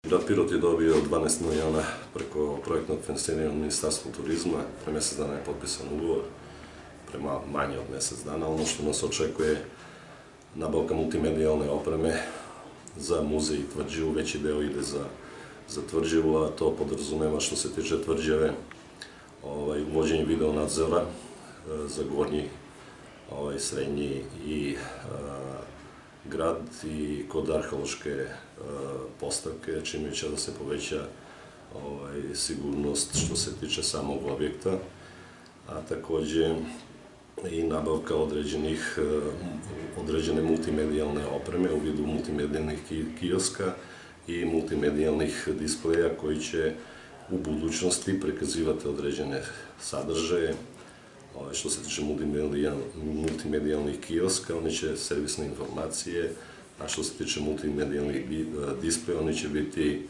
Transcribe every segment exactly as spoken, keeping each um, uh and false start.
Grad Pirot je dobio dvanaest miliona preko projektnog finansiranja od Ministarstva turizma. Pre mesec dana je potpisan ugovor, prema manje od mesec dana. Ono što nas očekuje nabavka multimedijalne opreme za muzej i Tvrđavu, veći deo ide za, za Tvrđavu, a to podrazumeva što se tiče Tvrđave ovaj, uvođenje video nadzora za gornji, ovaj, srednji i a, grad i kod arheološke postavke, čime će da se poveća ovaj, sigurnost što se tiče samog objekta, a takođe i nabavka određenih, određene multimedijalne opreme u vidu multimedijalnih kioska i multimedijalnih displeja koji će u budućnosti prikazivati određene sadržaje. Što se tiče multimedijalnih kioska, oni će servisne informacije, a što se tiče multimedijalnih displeja, oni će biti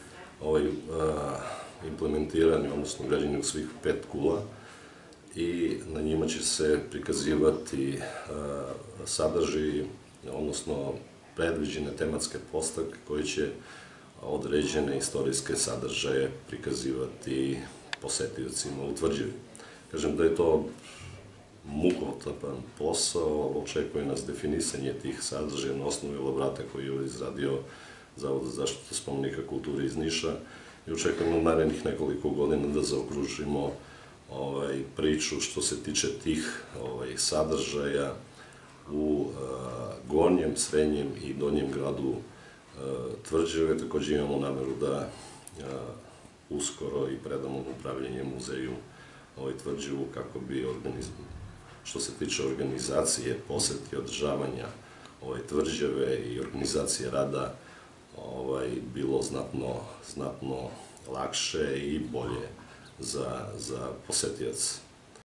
implementirani, odnosno građeni u svih pet kula i na njima će se prikazivati sadržaji, odnosno predviđene tematske postavke koje će određene istorijske sadržaje prikazivati posetiocima u Tvrđavi. Kažem da je to mukotrpan posao, očekuje nas definisanje tih sadržaja na osnovu elaborata koji je izradio Zavod za zaštitu spomenika kulture iz Niša i očekujemo u narednih nekoliko godina da zaokružimo priču što se tiče tih sadržaja u gornjem, srednjem i donjem gradu Tvrđave. Takođe imamo nameru da uskoro i predamo upravljanje muzeju Tvrđavu kako bi što se tiče organizacije, posete, održavanja Tvrđave i organizacije rada bilo znatno lakše i bolje za posetioce.